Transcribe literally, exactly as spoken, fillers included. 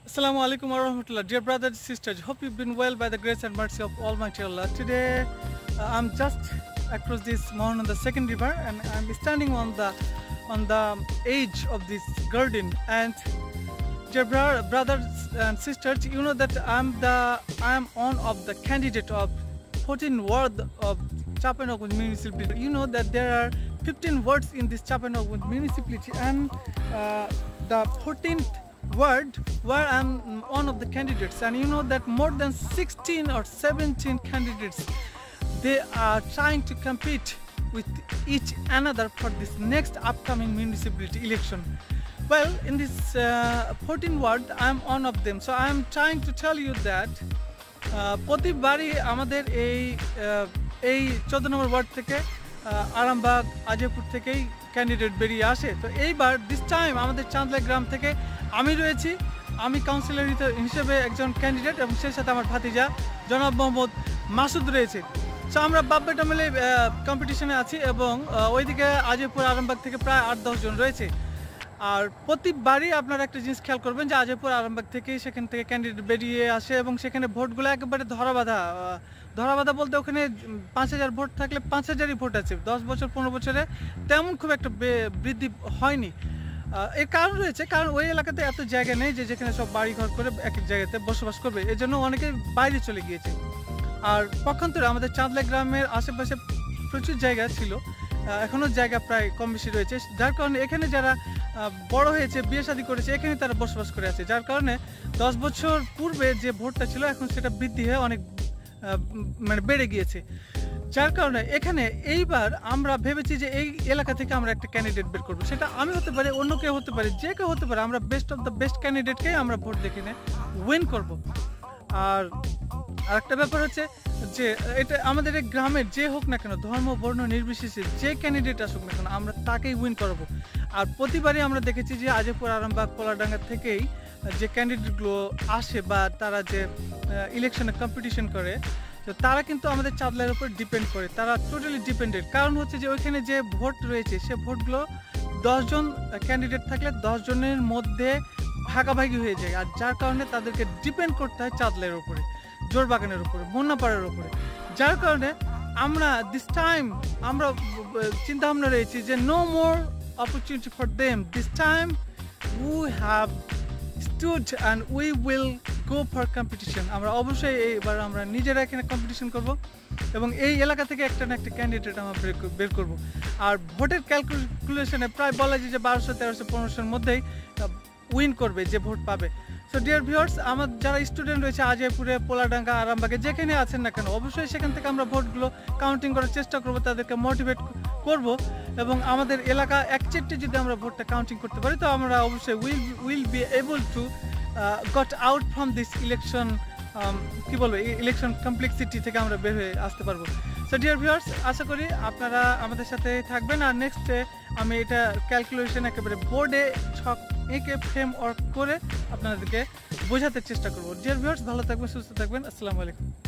Assalamu alaikum wa rahmatullah. Dear brothers and sisters, hope you've been well by the grace and mercy of Almighty Allah. Today uh, I'm just across this Mahananda second river and I'm standing on the on the edge of this garden. And dear bro brothers and sisters, you know that I'm the I'm one of the candidate of fourteen ward of Chapanogund municipality. You know that there are fifteen wards in this Chapanogund municipality, and uh, the fourteenth ward where I'm one of the candidates. And you know that more than sixteen or seventeen candidates, they are trying to compete with each another for this next upcoming municipality election. Well, in this uh, fourteen ward, I'm one of them. So I'm trying to tell you that প্রতিবারই আমাদের এই এই চোদ্দ নম্বর word থেকে আরামবাগ আজেপুর থেকেই candidate বেরিয়ে আসে। তো এইবার দিস টাইম আমাদের চাঁদলা গ্রাম থেকে আমি রয়েছি, আমি কাউন্সিলর হিসেবে একজন ক্যান্ডিডেট এবং সেই সাথে আমার ভাতিজা জনাব মোহাম্মদ মাসুদ রয়েছে। সো আমরা বাপ বেটা মিলে কম্পিটিশনে আছি এবং ওইদিকে আজেপুর আরামবাগ থেকে প্রায় আট দশ জন রয়েছে। আর প্রতিবারই আপনারা একটা জিনিস খেয়াল করবেন যে আজেপুর আরামবাগ থেকেই সেখান থেকে ক্যান্ডিডেট বেরিয়ে আসে এবং সেখানে ভোটগুলো একেবারে ধরাবাঁধা ধরাবাঁধা বলতে ওখানে পাঁচ হাজার ভোট থাকলে পাঁচ হাজারই ভোট আছে। দশ বছর পনেরো বছরে তেমন খুব একটা বৃদ্ধি হয়নি। এর কারণ রয়েছে, কারণ ওই এলাকাতে এত জায়গা নেই যে যেখানে সব বাড়ি ঘর করে এক এক জায়গাতে বসবাস করবে, এই জন্য অনেকে বাইরে চলে গিয়েছে। আর পক্ষান্তরে আমাদের চাঁদলা গ্রামের আশেপাশে প্রচুর জায়গা ছিল, এখনও জায়গা প্রায় কম বেশি রয়েছে, যার কারণে এখানে যারা বড় হয়েছে বিয়ে শাদী করেছে এখানে তারা বসবাস করে আছে, যার কারণে দশ বছর পূর্বে যে ভোটটা ছিল এখন সেটা বৃদ্ধি হয়ে অনেক মানে বেড়ে গিয়েছে। যার কারণে এখানে এইবার আমরা ভেবেছি যে এই এলাকা থেকে আমরা একটা ক্যান্ডিডেট বের করবো, সেটা আমি হতে পারি, অন্য কেউ হতে পারে, যে কেউ হতে পারে, আমরা বেস্ট অফ দ্য বেস্ট ক্যান্ডিডেটকেই আমরা ভোট দেখে উইন করব। আর আরেকটা ব্যাপার হচ্ছে যে এটা আমাদের এই গ্রামের যে হোক না কেন, ধর্ম বর্ণ নির্বিশেষে যে ক্যান্ডিডেট আসুক না কেন আমরা তাকেই উইন করাবো। আর প্রতিবারই আমরা দেখেছি যে আজেপুর আরামবাগ পোলাডাঙ্গা থেকেই যে ক্যান্ডিডেটগুলো আসে বা তারা যে ইলেকশনে কম্পিটিশন করে, তো তারা কিন্তু আমাদের চাঁদলার উপর ডিপেন্ড করে, তারা টোটালি ডিপেন্ডেড। কারণ হচ্ছে যে ওইখানে যে ভোট রয়েছে সে ভোটগুলো দশজন ক্যান্ডিডেট থাকলে দশ জনের মধ্যে ভাগাভাগি হয়ে যায়, আর যার কারণে তাদেরকে ডিপেন্ড করতে হয় চাঁদলের উপরে, জোরবাগানের উপরে, বন্যাপাড়ার উপরে। যার কারণে আমরা দিস টাইম আমরা চিন্তা ভাবনা রয়েছি যে no more opportunity for them, this time we have stood and we will go for competition. আমরা অবশ্যই এইবার আমরা নিজেরা এখানে কম্পিটিশন করব এবং এই এলাকা থেকে একটা না একটা ক্যান্ডিডেট আমরা বের করব। আর ভোটের ক্যালকুলেশনে প্রায় বলা যায় যে বারোশো তেরোশো পনেরোশোর মধ্যেই উইন করবে যে ভোট পাবে। সো ডিয়ার ভিউয়ার্স, আমার যারা স্টুডেন্ট রয়েছে আজেপুরে, পোলাডাঙ্গা, আরামবাগে যেখানে আছেন না কেন, অবশ্যই সেখান থেকে আমরা ভোটগুলো কাউন্টিং করার চেষ্টা করব, তাদেরকে মোটিভেট করব এবং আমাদের এলাকা একচেটে যদি আমরা ভোটটা কাউন্টিং করতে পারি তো আমরা অবশ্যই will will be able to got out from this election, কী বলবো, ইলেকশন কমপ্লেক্সিটি থেকে আমরা বের হয়ে আসতে পারবো। সো ডিয়ার ভিউয়ার্স, আশা করি আপনারা আমাদের সাথে থাকবেন। আর নেক্সটে আমি এটা ক্যালকুলেশন একেবারে বোর্ডে ছক এঁকে ফ্রেম ওয়ার্ক করে আপনাদেরকে বোঝাতে চেষ্টা করবো। ডিয়ার ভিউয়ার্স, ভালো থাকবেন, সুস্থ থাকবেন। আসসালামু আলাইকুম।